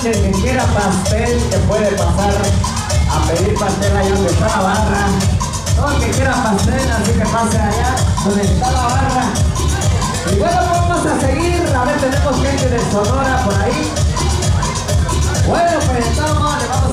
noche, el que quiera pastel, que puede pasar a pedir pastel allá donde está la barra. Todo el que quiera pastel, así que pase allá donde está la barra. Y bueno, vamos a seguir, a ver, tenemos gente de Sonora por ahí. Bueno, pues estamos, le vamos